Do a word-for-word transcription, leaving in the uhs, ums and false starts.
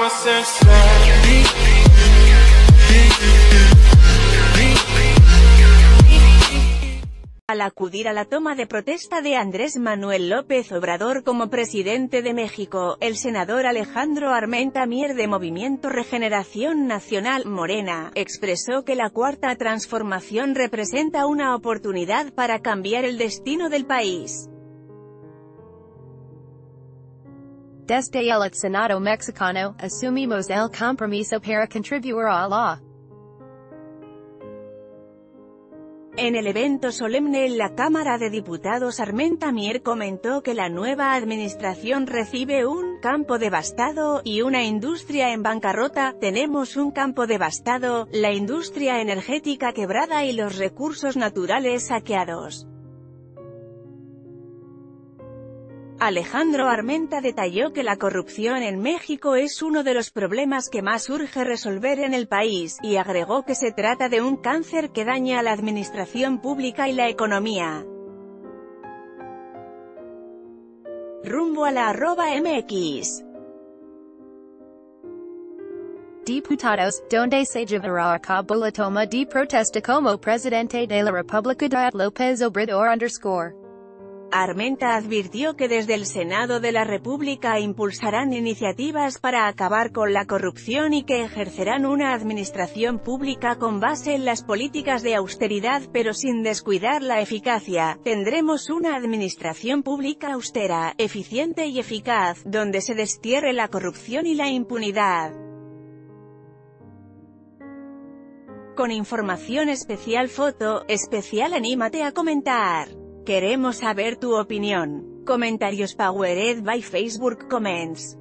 Al acudir a la toma de protesta de Andrés Manuel López Obrador como presidente de México, el senador Alejandro Armenta Mier de Movimiento Regeneración Nacional, Morena, expresó que la Cuarta Transformación representa una oportunidad para cambiar el destino del país. Desde el Senado mexicano, asumimos el compromiso para contribuir a la En el evento solemne en la Cámara de Diputados, Armenta Mier comentó que la nueva administración recibe un campo devastado y una industria en bancarrota. Tenemos un campo devastado, la industria energética quebrada y los recursos naturales saqueados. Alejandro Armenta detalló que la corrupción en México es uno de los problemas que más urge resolver en el país, y agregó que se trata de un cáncer que daña a la administración pública y la economía. Rumbo a la arroba M X. Diputados, donde se llevará a cabo la toma de protesta como presidente de la República de López Obrador underscore. Armenta advirtió que desde el Senado de la República impulsarán iniciativas para acabar con la corrupción y que ejercerán una administración pública con base en las políticas de austeridad pero sin descuidar la eficacia. Tendremos una administración pública austera, eficiente y eficaz, donde se destierre la corrupción y la impunidad. Con información especial foto, especial anímate a comentar. Queremos saber tu opinión. Comentarios powered by Facebook Comments.